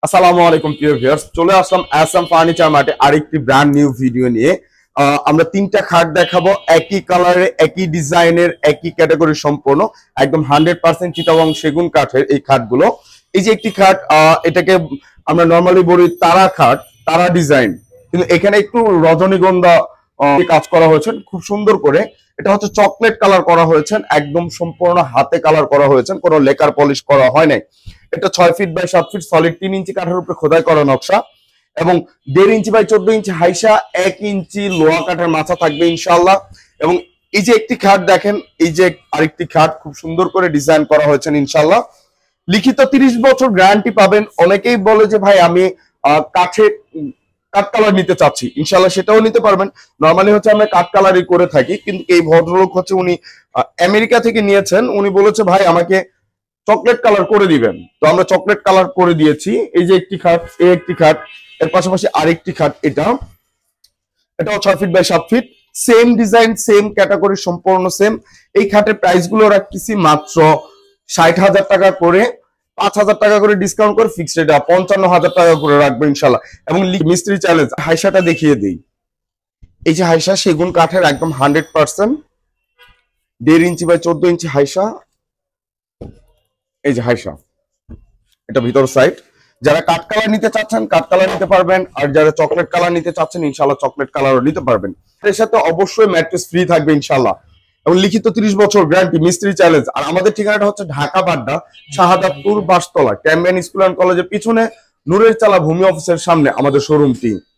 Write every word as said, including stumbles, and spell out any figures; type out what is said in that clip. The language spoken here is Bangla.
আসসালামু আলাইকুম প্রিয় ভিউয়ার্স, চলে আসলাম এসএম ফার্নিচার মার্টে আরেকটি ব্র্যান্ড নিউ ভিডিও নিয়ে। আমরা তিনটা খাট দেখাবো, একই কালারে, একই ডিজাইনের, একই ক্যাটাগরি সম্পূর্ণ, একদম হান্ড্রেড পার্সেন্ট চিটাগং সেগুন কাঠের এই খাটগুলো। এই যে একটি খাট, এটাকে আমরা নর্মালি বলি তারা খাট, তারা ডিজাইন, কিন্তু এখানে একটু রজনীগন্ধা কাজ করা হয়েছে খুব সুন্দর করে। এটা হচ্ছে চকলেট কালার করা হয়েছে, একদম সম্পূর্ণ হাতে কালার করা হয়েছে, কোনো লেকার পলিশ করা হয় নাই। এটা ছয় ফিট বাই সাত ফিট সলিড তিন ইঞ্চি কাঠের উপরে খোদাই করা নকশা, এবং দেড় ইঞ্চি বাই চোদ্দ ইঞ্চি হাইসা, এক ইঞ্চি লোহা কাঠের মাথা থাকবে ইনশাল্লাহ। এবং এই যে একটি খাট দেখেন, এই যে আরেকটি খাট খুব সুন্দর করে ডিজাইন করা হয়েছে ইনশাল্লাহ। লিখিত তিরিশ বছর গ্যারান্টি পাবেন। অনেকেই বলে যে ভাই আমি কাঠের কাঠ কালার নিতে চাচ্ছি, ইনশাল্লাহ সেটাও নিতে পারবেন। নর্মালি হচ্ছে আমরা কাঠ কালারই করে থাকি, কিন্তু এই ভদ্রলোক হচ্ছে উনি আমেরিকা থেকে নিয়েছেন। উনি বলেছে ভাই আমাকে চকলেট কালার করে দিবেন, তো আমরা চকলেট কালার করে দিয়েছি। এই যে একটি খাট, এই একটি খাট, এর পাশাপাশি আরেকটি খাট, এটা এটাও ছয় ফিট বাই সাত feet, same design, same category, সম্পূর্ণ সেম। এই খাটের প্রাইস গুলো রাখতেছি মাত্র ষাট হাজার টাকা করে, পাঁচ হাজার টাকা করে ডিসকাউন্ট করে ফিক্সড রেট পঞ্চান্ন হাজার টাকা করে রাখবো ইনশাল্লাহ। এবং মিস্ত্রি চ্যালেঞ্জ, হাইসাটা দেখিয়ে দিই। এই যে হাইসা সেগুন কাঠের, একদম হান্ড্রেড পার্সেন্ট, দেড় ইঞ্চি বাই চোদ্দ ইঞ্চি হাইসা। এই যে হাইসা, এটা ভিতর সাইড। যারা কাঠ কালার নিতে চাচ্ছেন কাঠ কালার নিতে পারবেন, আর যারা চকলেট কালার নিতে চাচ্ছেন ইনশাল্লাহ চকলেট কালারও নিতে পারবেন। এর সাথে অবশ্যই ম্যাট্রেস ফ্রি থাকবে ইনশাল্লাহ, এবং লিখিত তিরিশ বছর গ্যারান্টি, মিস্ত্রি চ্যালেঞ্জ। আর আমাদের ঠিকানাটা হচ্ছে Dhaka Badda, Shahadatpur Bastola, Cambrian school and কলেজের পিছনে, নূরের চালা ভূমি অফিসের সামনে আমাদের শোরুমটি।